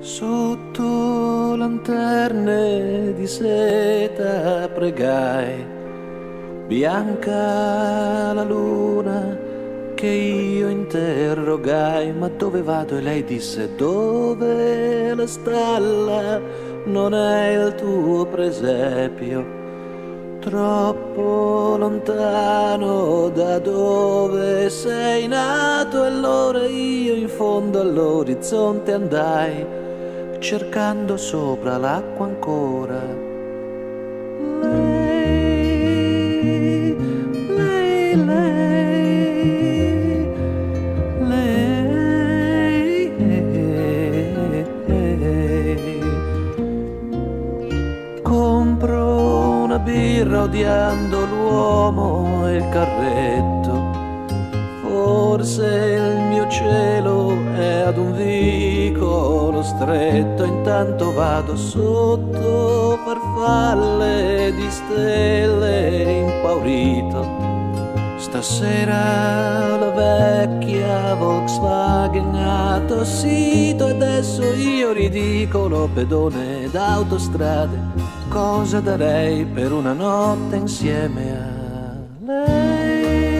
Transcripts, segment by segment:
Sotto lanterne di seta pregai, bianca la luna che io interrogai, ma dove vado? E lei disse: dove la stalla non è il tuo presepio, troppo lontano da dove sei nato. E allora io in fondo all'orizzonte andai, cercando sopra l'acqua ancora lei, lei, lei, lei. Compro una birra odiando l'uomo e il carretto, forse il mio cielo è ad un vicolo stretto. Intanto vado sotto farfalle di stelle impaurito. Stasera la vecchia Volkswagen ha tossito, e adesso io ridicolo pedone d'autostrade, cosa darei per una notte insieme a lei.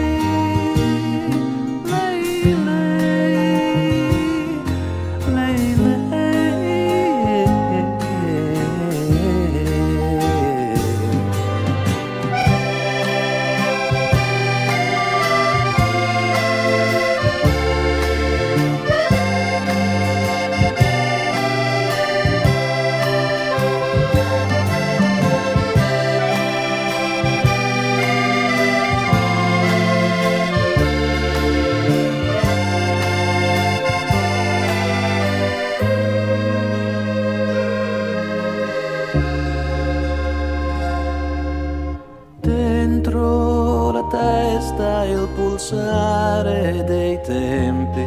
Dentro la testa il pulsare dei tempi,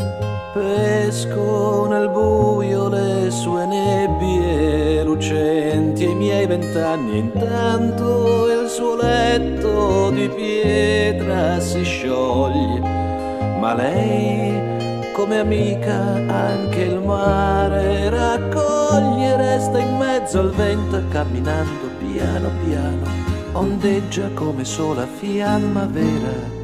pesco nel buio le sue nebbie lucenti e i miei 20 anni. Intanto il suo letto di pietra si scioglie, ma lei come amica anche il mare raccoglie. Resta in mezzo al vento e camminando piano piano ondeggia come sola fiamma vera.